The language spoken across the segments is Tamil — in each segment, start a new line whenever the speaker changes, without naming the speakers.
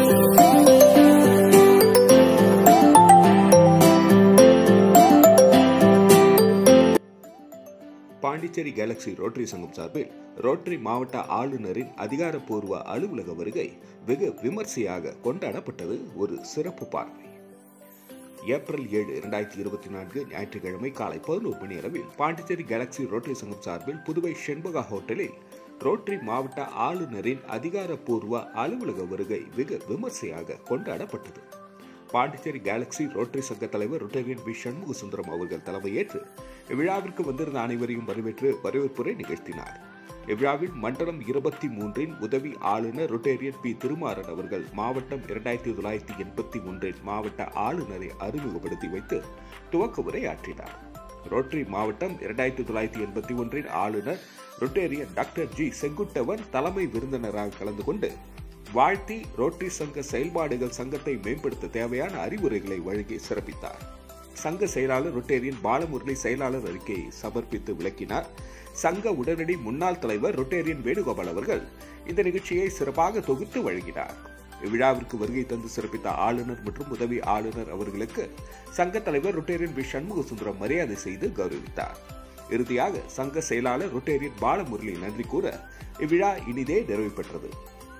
பாண்டிச்சேரி கேலக்ஸி ரோட்டரி சங்கம் சார்பில் ரோட்டரி மாவட்ட ஆளுநரின் அதிகாரப்பூர்வ அலுவலக வருகை வெகு விமர்சையாக கொண்டாடப்பட்டது. ஒரு சிறப்பு பார்வை. ஏப்ரல் 7, 2024 ஞாயிற்றுக்கிழமை காலை 11 மணி அளவில் பாண்டிச்சேரி கேலக்ஸி ரோட்டரி சங்கம் சார்பில் புதுவை ஷென்பகா ஹோட்டலில் ரோட்டரி மாவட்ட ஆளுநரின் அதிகாரப்பூர்வ அலுவலக வருகை வெகு விமர்சையாக கொண்டாடப்பட்டது. பாண்டிச்சேரி கேலக்ஸி ரோட்டரி சங்க தலைவர் ரொட்டேரியன் வி சண்முக சுந்தரம் அவர்கள் தலைமையேற்று இவ்விழாவிற்கு வந்திருந்த அனைவரையும் வரவேற்று வரவேற்புரை நிகழ்த்தினார். இவ்விழாவில் மண்டலம் 23 உதவி ஆளுநர் ரொட்டேரியன் பி திருமாறன் அவர்கள் மாவட்டம் 2981 மாவட்ட ஆளுநரை அறிமுகப்படுத்தி வைத்து துவக்க உரை ஆற்றினார். ரோட்டரி மாவட்டம் 2981 ஆளுநர் ரொட்டேரியன் டாக்டர் ஜி செங்குட்டவன் தலைமை விருந்தினராக கலந்து கொண்டு வாழ்த்தி ரோட்டரி சங்க செயல்பாடுகள் சங்கத்தை மேம்படுத்த தேவையான அறிவுரைகளை வழங்கி சிறப்பித்தார். சங்க செயலாளர் ரொட்டேரியன் பாலமுரளி செயலாளர் அறிக்கையை சமர்ப்பித்து விளக்கினார். சங்க உடனடி முன்னாள் தலைவர் ரொட்டேரியன் வேணுகோபால் அவர்கள் இந்த நிகழ்ச்சியை சிறப்பாக தொகுத்து வழங்கினார். இவ்விழாவிற்கு வருகை தந்து சிறப்பித்த ஆளுநர் மற்றும் உதவி ஆளுநர் அவர்களுக்கு சங்க தலைவர் ரொட்டேரியன் வி சண்முக சுந்தரம் மரியாதை செய்து கௌரவித்தார். இறுதியாக சங்க செயலாளர் ரொட்டேரியன் பாலமுரளி நன்றி கூற இவ்விழா இனிதே நிறைவு பெற்றது.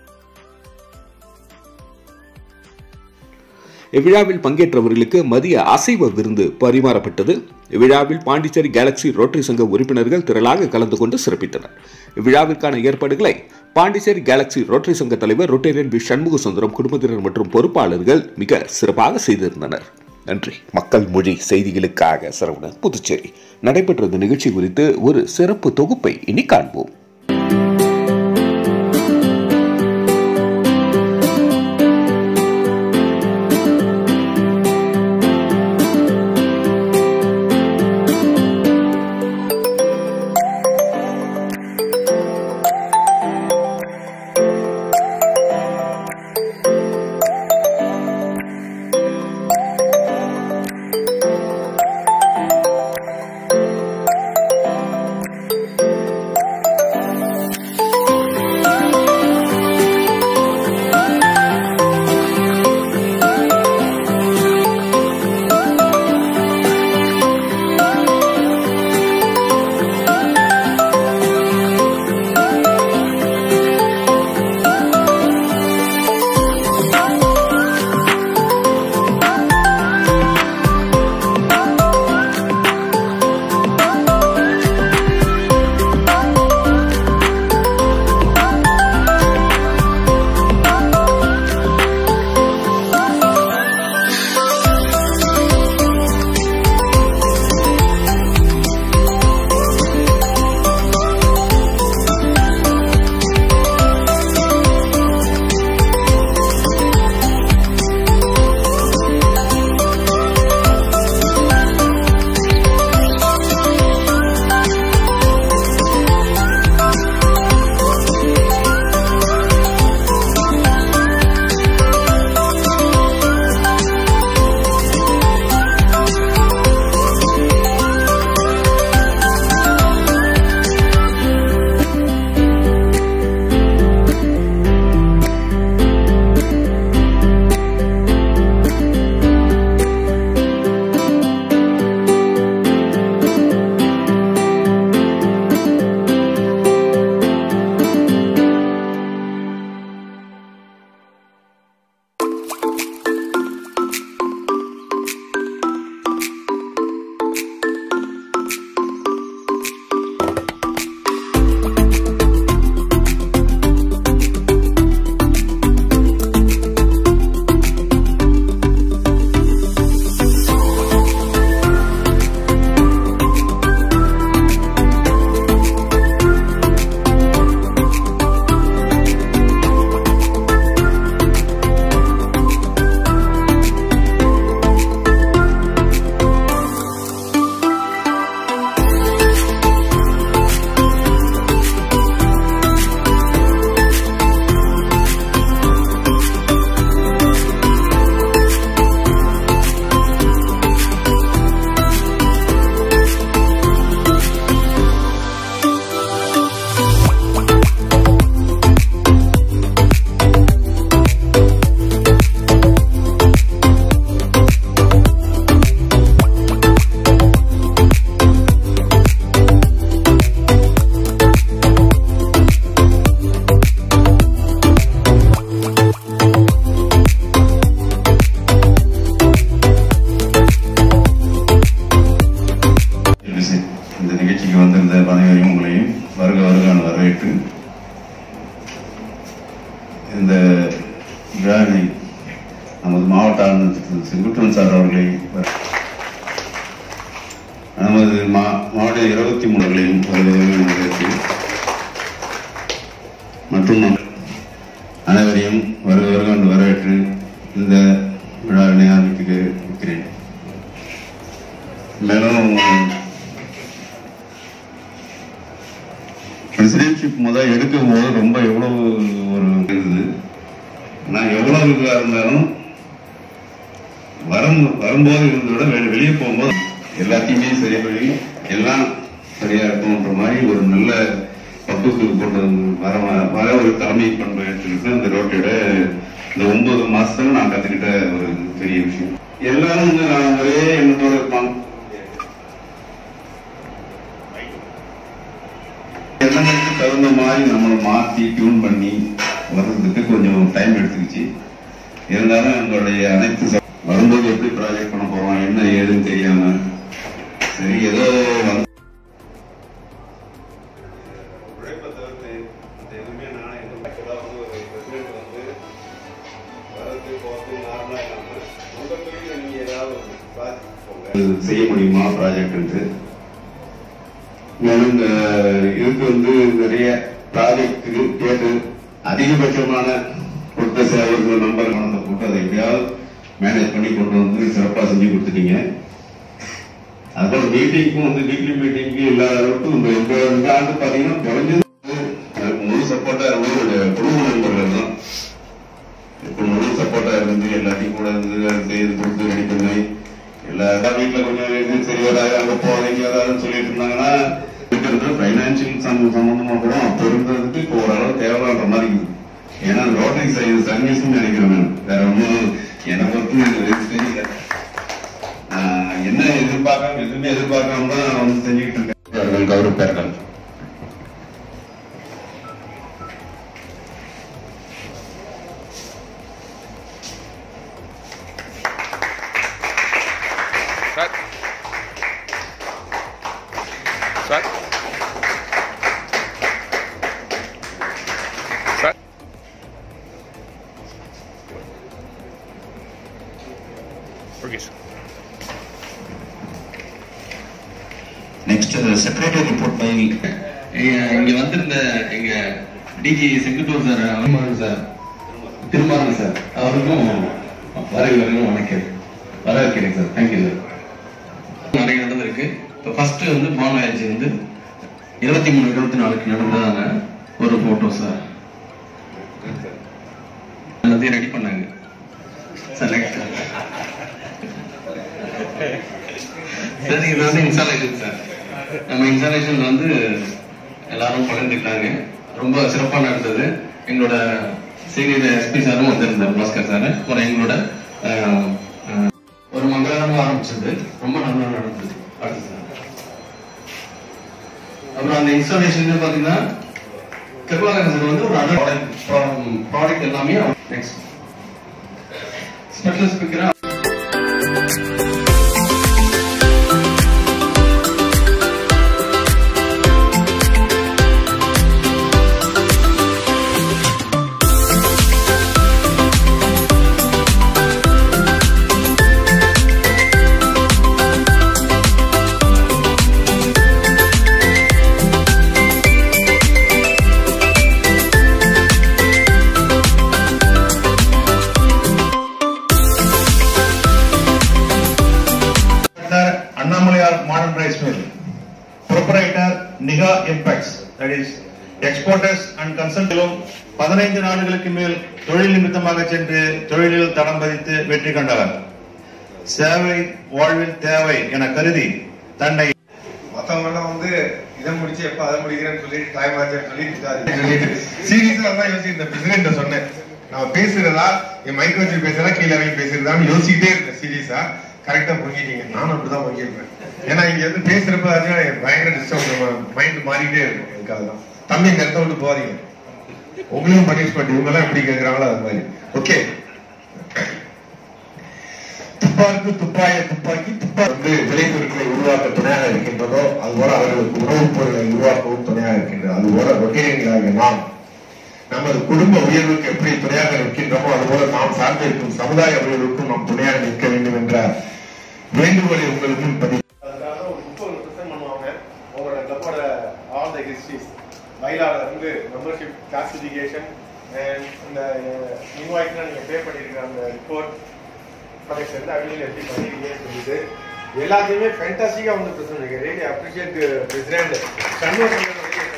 இவ்விழாவில் பங்கேற்றவர்களுக்கு மதிய அசைவ விருந்து பரிமாறப்பட்டது. இவ்விழாவில் பாண்டிச்சேரி கேலக்ஸி ரோட்டரி சங்க உறுப்பினர்கள் திரளாக கலந்து கொண்டு சிறப்பித்தனர். இவ்விழாவிற்கான ஏற்பாடுகளை பாண்டிச்சேரி கேலக்ஸி ரோட்டரி சங்க தலைவர் ரொட்டேரியன் வி சண்முக சுந்தரம் குடும்பத்தினர் மற்றும் பொறுப்பாளர்கள் மிக சிறப்பாக செய்திருந்தனர். நன்றி. மக்கள் மொழி செய்திகளுக்காக சரவணன், புதுச்சேரி. நடைபெற்ற நிகழ்ச்சி குறித்து ஒரு சிறப்பு தொகுப்பை இனி காண்போம்.
இந்த விழாவினை நமது மாவட்ட ஆளுநர் செங்குட்டுவன் சார் அவர்களை, நமது மாவட்ட 23 வரவேற்று மற்றும் அனைவரையும் வருக வரவேற்று இந்த விழாவினை ஆரம்பிக்கிறேன். மேலும் பிரசிடென்ட்ஷிப் முதல் எடுக்கும் போது ரொம்ப எவ்வளவு ஒரு இருந்தது. நான் எவ்வளவு இதுவாக இருந்தாலும் வரும்போது இருந்ததை விட வெளியே போகும்போது எல்லாத்தையுமே சரி பண்ணி எல்லாம் சரியா இருக்கும்ன்ற மாதிரி ஒரு நல்ல பக்குவத்துக்கு கொண்டு வர ஒரு தலைமை பண்பு எடுத்துக்கிட்டு இந்த ரோட்டோட இந்த 9 மாசத்துல நான் கத்துக்கிட்ட ஒரு பெரிய விஷயம். எல்லாரும் நான் ஒரே எண்ணத்தோட இருப்பாங்க. எண்ணங்களுக்கு தகுந்த மாதிரி நம்மளை மாற்றி டியூன் பண்ணி வர்றதுக்கு கொஞ்சம் டைம் எடுத்துக்கிச்சு. இருந்தாலும் எங்களுடைய அனைத்து வரும்போது எப்படி ப்ராஜெக்ட் பண்ண போறோம் என்ன ஏதுன்னு தெரியாம சரி ஏதோ உழைப்பை தவிர்த்து எதுவுமே நானே ஒரு பிரசிடென்ட் வந்து வரது போகிறது நார்மலா இல்லாம உங்க தொழில் நீங்க ஏதாவது ப்ராஜெக்ட் செய்ய முடியுமா ப்ராஜெக்ட். மேலும் இதுக்கு நிறைய ப்ராஜெக்டுக்கு கேட்டு அதிகபட்சமான கொடுத்த சேவர்கள் நம்பர் கணத்தை போட்டு அதை எப்படியாவது மேனேஜ் பண்ணி கொண்டு வந்து சிறப்பாக செஞ்சு கொடுத்துட்டீங்க. அதுபோல மீட்டிங்க்கும் வீக்லி மீட்டிங்க்கு இல்லாத அளவுக்கு இந்த ஆண்டு பார்த்தீங்கன்னா குறைஞ்சது முழு சப்போர்ட்டா இருந்து குடும்ப நண்பர்கள் தான் இப்போ முழு சப்போர்ட்டா இருந்து எல்லாத்தையும் கூட செய்து கொடுத்து ரெடி பண்ணி எல்லா வீட்டுல கொஞ்சம் சரி வராது அங்க போறீங்க ஏதாவது சொல்லிட்டு இருந்தாங்கன்னா பைனான்சியல் சம்பந்தமா கூட அப்ப இருந்ததுக்கு இப்போ ஓரளவு தேவைன்ற மாதிரி இருக்குது. ஏன்னா ரோட்டரி சர்வீஸ் நினைக்கிறேன் வேற ஒன்றும் என்னை பொறுத்து தெரியல. என்ன எதிர்பார்க்காம எதுவுமே எதிர்பார்க்காம தான் செஞ்சுக்கிட்டு இருக்கேன். கௌரவப்பேர்கள்
Next, secretary report by இங்க வந்திருந்த எங்க DG Senguttuvan sir, Thirumaran sir அவருக்கும் வரவேற்கிறேன் சார். Thank you sir. நிறைய நடந்திருக்கு. இப்போ ஃபர்ஸ்ட் பானவாயர்ஜி 23-24 நடந்ததாங்க ஒரு போட்டோ சார் எல்லாத்தையும் ரெடி பண்ணாங்க சார். நெக்ஸ்ட் சார் இது இன்ஸ்டாலேஷன் சார். நம்ம இன்ஸ்டாலேஷன் எல்லாரும் பகிர்ந்துக்கிட்டாங்க. ரொம்ப சிறப்பாக நடந்தது. எங்களோட சீனியர் எஸ்பி சாரும் வந்திருந்தார், பாஸ்கர் சார். அப்புறம் எங்களோட ஒரு மங்களகரமாக ஆரம்பிச்சது, ரொம்ப நல்லா நடந்தது. அடுத்து சார் அப்புறம் அந்த இன்ஸ்டாலேஷன் பார்த்தீங்கன்னா கிருபாகரன் சார் ஒரு அதர் ப்ராடக்ட் எல்லாமே நெக்ஸ்ட் ஸ்பெஷல் ஸ்பீக்கரா
எக்ஸ்போர்ட்டர்ஸ் அண்ட் கன்சல்டன்ட்களும் 15 நாடுகளுக்கு மேல் தொழில் நிமித்தமாக சென்று தொழிலில் தடம் பதித்து வெற்றி கண்டனர். சேவை வாழ்வில் தேவை என கருதி தன்னை
மற்றவங்க இதை முடிச்சு எப்ப அதை முடிக்கிறேன்னு சொல்லிட்டு டைம் ஆச்சு சொல்லிட்டு சீரியஸா தான் யோசிச்சிருந்தேன். பிரசிடென்ட் சொன்னேன், நான் பேசுறதா என் மைக் வச்சு பேசுறதா கீழே இறங்கி பேசுறதான்னு யோசிக்கிட்டே இருக்கேன். சீரியஸா கரெக்டா புரிஞ்சிட்டீங்க. நானும் அப்படிதான் புரிஞ்சிருப்பேன். ஏன்னா இங்க பேசுறப்ப பயங்கர டிஸ்டர்ப் மைண்ட் மாறிக்கிட்டே இருக்கும். எனக்காக தான் தம்பி இந்த இடத்த விட்டு போறீங்க, உங்களையும் பனிஷ்மெண்ட் இவங்க எல்லாம் எப்படி கேட்கிறாங்களோ அது மாதிரி. ஓகே, துப்பாக்கு துப்பாக்கி விளைபொருட்களை உருவாக்க துணையாக இருக்கின்றதோ அதுபோல அவர்களுக்கு உணவுப் பொருட்களை உருவாக்கவும் துணையாக இருக்கின்றது. அதுபோல ரொட்டேரியன்களாக நாம் நமது குடும்ப உயர்வுக்கு எப்படி துணையாக நிற்கின்றோமோ அதுபோல நாம் சார்ந்து இருக்கும் சமுதாய உயர்வுக்கும் நாம் துணையாக நிற்க வேண்டும் என்ற வேண்டுகோளை உங்களுக்கு முன் பதிவு.
அதனால ஒரு 30% பண்ணுவாங்க உங்களோட கிளப்போட ஆல் த ஹிஸ்டரிஸ் மயிலால இருந்து மெம்பர்ஷிப் கிளாசிபிகேஷன் இந்த இன்வாய்ஸ்ல நீங்க பே பண்ணிருக்கிற அந்த ரிப்போர்ட் ப்ராடக்ட்ஸ் எல்லாம் அவையில் எப்படி பண்ணிருக்கீங்கன்னு சொல்லிட்டு எல்லாத்தையுமே ஃபேண்டாஸ்டிக்கா வந்து பிரசன்ட் இருக்கு. ரியலி அப்ரிஷியேட் பிரசிடென்ட் சண்முக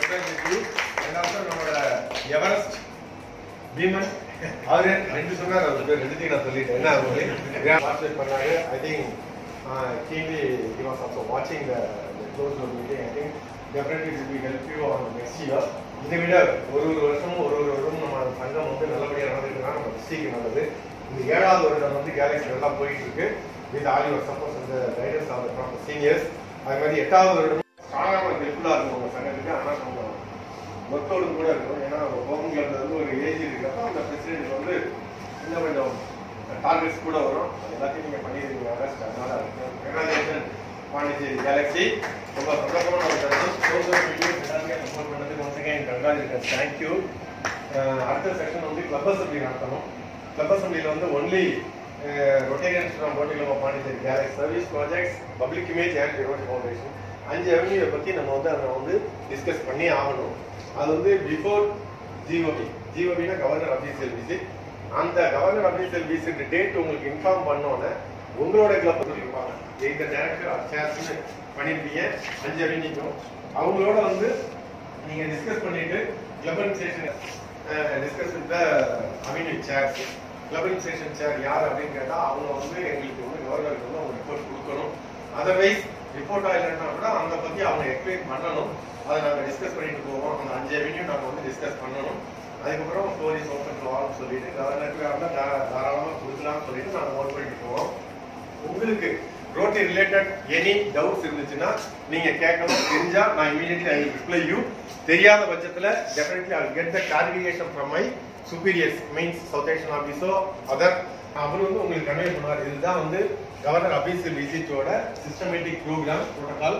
நம்மளோட எவரெஸ்ட் பீமன் அவரு 2 சொன்னார். அவருக்கு 2 நான் சொல்லிட்டேன். என்ன அவரு பண்ணாரு. I think keenly he was also watching the close door meeting. I think definitely it will help you on next year. இதை விட ஒரு வருடமும் நம்ம சங்கம் வந்து நல்லபடியா நடந்துருக்குன்னா நம்ம டிஸ்ட்ரிக்ட் நல்லது. இந்த 7வது வருடம் வந்து கேலக்ஸி நல்லா போயிட்டு இருக்கு. வித் ஆல் யுவர் சப்போர்ட் அந்த கைடன்ஸ் ஆஃப் ஃப்ரம் சீனியர்ஸ். அது மாதிரி 8வது வருடம் ஸ்ட்ராங்காக ஹெல்ப்ஃபுல்லா இருக்கும் உங்க சங்கத்துக்கு. ஆனால் நம்ம ஒர்க்கோடு கூட இருக்கும். ஏன்னா கவர்மெண்ட்ல வந்து ஒரு ஏஜ் இருக்கிறப்ப அந்த பிரசிடென்ட் வந்து இன்னும் கொஞ்சம் டார்கெட்ஸ் கூட வரும். அது எல்லாத்தையும் நீங்க பண்ணிருக்கீங்க. அதனால கங்க்ராச்சுலேஷன் பாண்டிச்சேரி கேலக்ஸி. ரொம்ப சந்தோஷமான ஒரு சப்போர்ட் பண்ணதுக்கு ஒன்ஸ் அகைன் கங்க்ராச்சுலேஷன். தேங்க்யூ. அடுத்த செக்ஷன் வந்து கிளப் அசம்பிளி நடத்தணும். கிளப் அசம்பிளியில் வந்து ஒன்லி ரொட்டேரியன்ஸ் ஃப்ரம் போட்டிலமா Pondicherry Galaxy service projects public image and ரிவோட் ஃபவுண்டேஷன் 5 அவென்யூவை பற்றி நம்ம வந்து அதை வந்து டிஸ்கஸ் பண்ணி ஆகணும். அது வந்து பிஃபோர் ஜிஓபினா கவர்னர் அஃபீஷியல் விசிட். அந்த கவர்னர் அஃபீஷியல் விசிட் டேட் உங்களுக்கு இன்ஃபார்ம் பண்ணோன்னே உங்களோட கிளப் சொல்லியிருப்பாங்க. இந்த டேரக்டர் சேர்ஸ்ன்னு பண்ணியிருப்பீங்க 5 அவென்யூக்கும். அவங்களோட வந்து நீங்க டிஸ்கஸ் பண்ணிட்டு club administration discuss with avenue chairs. Club administration chair யார் அப்படின்னு கேட்டா அவங்க வந்து எங்களுக்கு வந்து கவர்னருக்கு வந்து அவங்க ரிப்போர்ட் கொடுக்கணும். அதர்வைஸ் ரிப்போர்ட் ஆகலைன்னா கூட அதை பத்தி அவங்க எக்ஸ்பிளைன் பண்ணணும். அதை நாங்கள் டிஸ்கஸ் பண்ணிட்டு போவோம். அந்த 5 அவென்யூ நாங்கள் வந்து டிஸ்கஸ் பண்ணணும். அதுக்கப்புறம் போலீஸ் ஓப்பன் ஆகும் சொல்லிட்டு கவர்னருக்கு தாராளமாக கொடுக்கலாம்னு சொல்லிட்டு நாங்கள் நோட் பண்ணிட்டு போவோம். உங்களுக்கு ரோட்டரி ரிலேட்டட் எனி டவுட்ஸ் இருந்துச்சுன்னா நீங்க கேட்கணும். தெரிஞ்சா நான் இமீடியட்லி ஐ ரிப்ளை யூ. தெரியாத பட்சத்துல definitely I get the clarification from my superiors means South Asian ஆபீஸோ அதர். அவர் வந்து உங்களுக்கு கன்வே பண்ணுவார். இதுதான் வந்து கவர்னர் அஃபீஷியல் விசிட்டோட சிஸ்டமேட்டிக் ப்ரோக்ராம் ப்ரோட்டோகால்.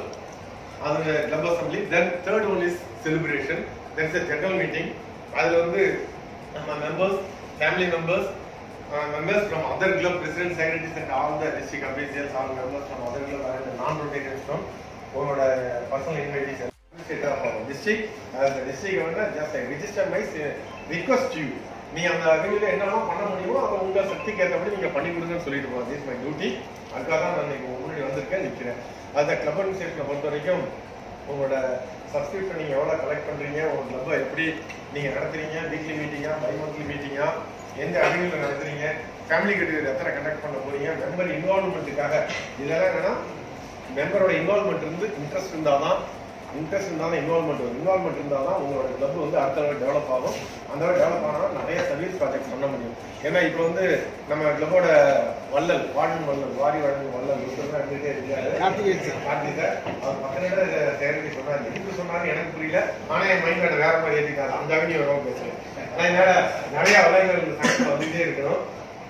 அது club assembly. Then third one is celebration. Then is general meeting. அதுல வந்து நம்ம members, family members, members from other club presidents, secretaries and all the district officials, all members from other club and non-Rotarians from உங்களோட personal invitees district as the district governor just I register my request you. நீங்க அந்த அக்ரிமெண்ட்ல என்னெல்லாம் பண்ண முடியுமோ அதை உங்க சக்திக்கு ஏற்றபடி நீங்க பண்ணி கொடுங்கன்னு சொல்லிட்டு போறோம். This my duty. அதுக்காக தான் நான் இன்னைக்கு முன்னாடி வந்திருக்கேன் நிற்கிறேன். அந்த கிளப் அட்மினிஸ்ட்ரேஷனை பொறுத்த வரைக்கும் உங்களோட சப்ஸ்கிரிப்ஷன் நீங்க எவ்வளவு கலெக்ட் பண்றீங்க, உங்க கிளப்பை எப்படி நீங்க நடத்துறீங்க, வீக்லி மீட்டிங்கா பை மந்த்லி மீட்டிங்கா, எந்த அடிமையில் நடத்துறீங்க, ஃபேமிலி கெட் எத்தனை கண்டக்ட் பண்ண போறீங்க, மெம்பர் இன்வால்வ்மெண்ட்டுக்காக இதெல்லாம் என்னன்னா மெம்பரோட இன்வால்வ்மெண்ட் இருந்து இன்ட்ரெஸ்ட் இருந்தாதான் இன்வால்வ்மெண்ட் வரும். இன்வால்வ்மெண்ட் இருந்தாதான் உங்களோட கிளப் வந்து அடுத்த டெவலப் ஆகும். அந்த டெவலப் ஆனால் நிறைய சர்வீஸ் ப்ராஜெக்ட் பண்ண முடியும். ஏன்னா இப்போ வந்து நம்ம கிளப்போட வள்ளல் வார்டன் வள்ளல் வாரி வழங்கும் வள்ளல் இருந்துட்டே இருக்காரு கார்த்திகை. அவர் பக்கத்துல சேரடி சொன்னாரு. எதுக்கு சொன்னாரு எனக்கு புரியல. ஆனா என் மைண்ட் வேற மாதிரி ஏற்றிட்டாரு. அந்த அவனியும் வரும் பேசுறேன். அதனால நிறைய வளங்கள் வந்துட்டே இருக்கணும்.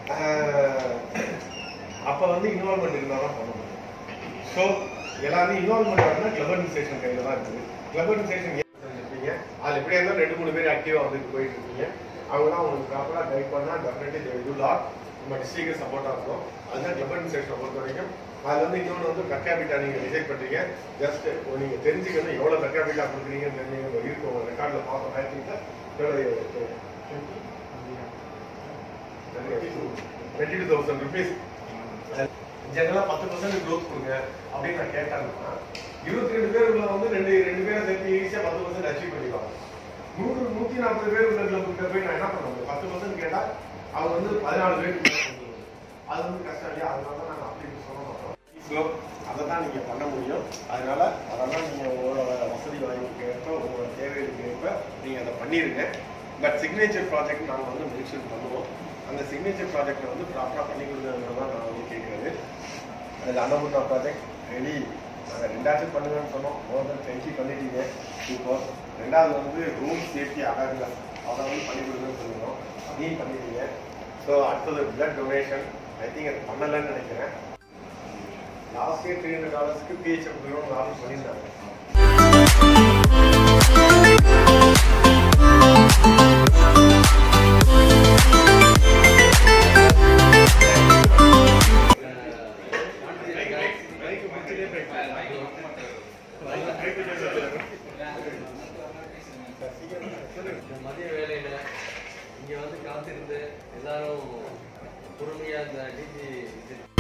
அப்ப வந்து இன்வால்வ்மெண்ட் இருந்தாதான் பண்ண முடியும். ஸோ எல்லாருமே இன்வால்வ்மெண்ட் ஆகுதுன்னா கிளப் அட்மினிஸ்ட்ரேஷன் கையில தான் இருக்குது. கிளப் அட்மினிஸ்ட்ரேஷன் இருப்பீங்க. அது எப்படியா இருந்தாலும் 2-3 பேர் ஆக்டிவா வந்துட்டு போயிட்டு இருக்கீங்க. அவங்க தான் உங்களுக்கு ப்ராப்பரா கைட் பண்ணா definitely they will do lot. நம்ம டிஸ்ட்ரிக்ட் சப்போர்ட்டா இருக்கும். அதுதான் கிளப் அட்மினிஸ்ட்ரேஷனை பொறுத்த வரைக்கும். அதுல வந்து இன்னொன்று வந்து கர்காபிட்டா நீங்க டிசைட் பண்றீங்க. ஜஸ்ட் நீங்க தெரிஞ்சுக்கணும் எவ்வளவு கர்காபிட்டா கொடுக்குறீங்கன்னு தெரிஞ்சுக்கணும். இருக்கும் உங்க ரெக்கார்ட்ல பார்த்தோம். ஆக்டிவிட்டா 22,000 rupees. ஜெனரலா 10% growth கொடுங்க அப்படின்னு நான் கேட்டாங்கன்னா 22 பேர் உள்ள வந்து ரெண்டு பேரை சேர்த்து ஈஸியா 10% அச்சீவ் பண்ணிடுவாங்க. 140 பேர் உள்ள கிளப்புக்கு போய் நான் என்ன பண்ணுவேன் 10% கேட்டா அவங்க வந்து 14 பேருக்கு அது வந்து கஷ்டம் இல்லையா? அதனால தான் நாங்கள் அப்படி சொல்ல மாட்டோம். அதை தான் நீங்க பண்ண முடியும். அதனால அதெல்லாம் நீங்க உங்களோட வசதி வாய்ப்புக்கு ஏற்ப உங்களோட தேவைகளுக்கு ஏற்ப நீங்க அதை பண்ணிருங்க. பட் சிக்னேச்சர் ப்ராஜெக்ட் நாங்கள் வந்து மென்ஷன் பண்ணுவோம். அந்த சிக்னேச்சர் ப்ராஜெக்ட் வந்து ப்ராப்பராக பண்ணி கொடுக்குறது தான் நான் வந்து கேட்குறது. அதில் அன்னபூர்ணா ப்ராஜெக்ட் ரெடி நாங்கள் 2 பண்ணுங்கன்னு சொன்னோம். மோர் தென் 20 பண்ணிட்டீங்க. இப்போ 2வது வந்து ரூம் சேஃப்டி அவேர்னஸ் அதை வந்து பண்ணி கொடுக்குறேன்னு சொல்லுவோம். அதையும் பண்ணிட்டீங்க. ஸோ அடுத்தது பிளட் டொனேஷன் ஐ திங்க் அது பண்ணலைன்னு நினைக்கிறேன். லாஸ்ட் இயர் $300 பிஹெச்எஃப் ஆர்டர் பண்ணியிருந்தாங்க.
காத்திருந்து எல்லாரும் பொறுமையா இந்த டிஜி